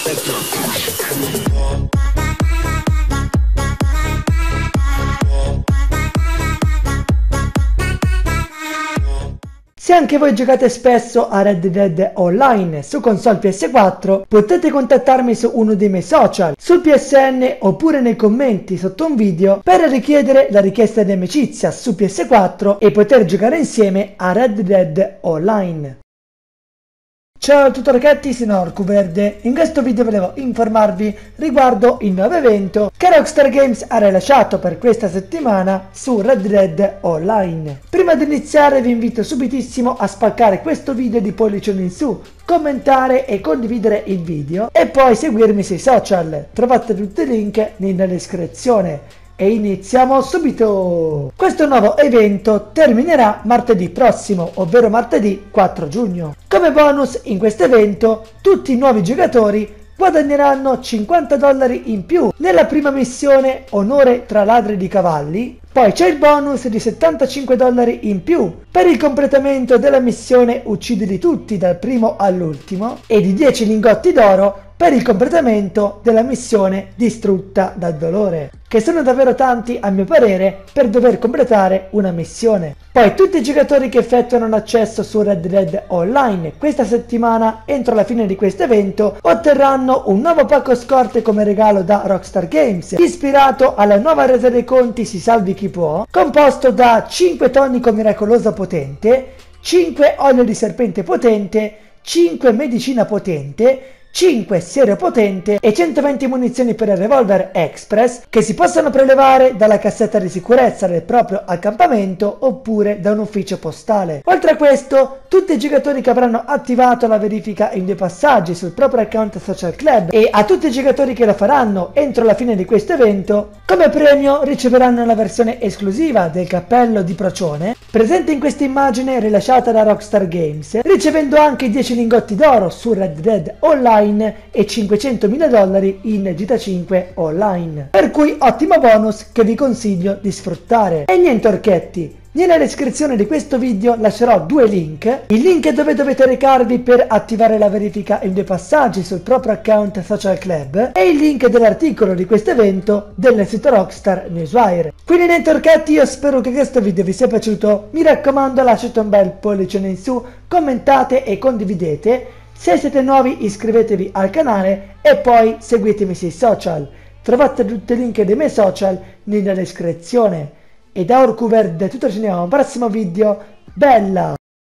Se anche voi giocate spesso a Red Dead Online su console PS4, potete contattarmi su uno dei miei social, sul PSN oppure nei commenti sotto un video per richiedere la richiesta di amicizia su PS4 e poter giocare insieme a Red Dead Online. Ciao a tutti ragazzi, sono Orcuverde. In questo video volevo informarvi riguardo il nuovo evento che Rockstar Games ha rilasciato per questa settimana su Red Dead Online. Prima di iniziare vi invito subitissimo a spaccare questo video di pollice in su, commentare e condividere il video e poi seguirmi sui social. Trovate tutti i link nella descrizione. E iniziamo subito! Questo nuovo evento terminerà martedì prossimo, ovvero martedì 4 giugno. Come bonus in questo evento, tutti i nuovi giocatori guadagneranno $50 in più nella prima missione Onore tra ladri di cavalli. Poi c'è il bonus di $75 in più per il completamento della missione Uccidili tutti dal primo all'ultimo e di 10 lingotti d'oro per il completamento della missione Distrutta dal dolore, che sono davvero tanti a mio parere per dover completare una missione. Poi tutti i giocatori che effettuano l'accesso su Red Dead Online questa settimana entro la fine di questo evento otterranno un nuovo pacco scorte come regalo da Rockstar Games, ispirato alla nuova resa dei conti Si salvi chi può, composto da 5 tonico miracoloso potente, 5 olio di serpente potente, 5 medicina potente, 5 serio potente e 120 munizioni per il revolver express che si possono prelevare dalla cassetta di sicurezza del proprio accampamento oppure da un ufficio postale. Oltre a questo, tutti i giocatori che avranno attivato la verifica in 2 passaggi sul proprio account social club e a tutti i giocatori che lo faranno entro la fine di questo evento, come premio riceveranno la versione esclusiva del cappello di procione presente in questa immagine rilasciata da Rockstar Games, ricevendo anche 10 lingotti d'oro su Red Dead Online e $500.000 in GTA 5 Online, per cui ottimo bonus che vi consiglio di sfruttare. E niente orchetti, nella descrizione di questo video lascerò 2 link, il link dove dovete recarvi per attivare la verifica in 2 passaggi sul proprio account social club e il link dell'articolo di questo evento del sito Rockstar Newswire. Quindi niente orchetti, io spero che questo video vi sia piaciuto, mi raccomando lasciate un bel pollice in su, commentate e condividete. Se siete nuovi iscrivetevi al canale e poi seguitemi sui social. Trovate tutti i link dei miei social nella descrizione. E da Orcuverde tutto, ci vediamo al prossimo video. Bella!